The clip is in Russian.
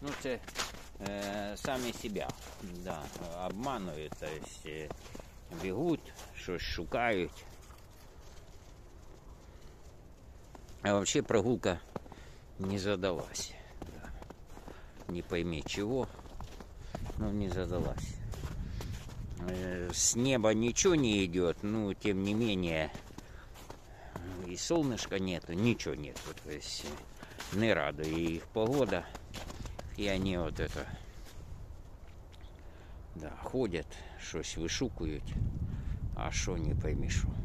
ну це самі себе, да, обманують, тобто бігуть, щось шукають. А вообще прогулка не задалась. Да. Не пойми чего, но не задалась. С неба ничего не идет, но тем не менее и солнышка нету, ничего нету. То есть не радует их погода. И они вот это, да, ходят, щось вишукують, а що не пойми що.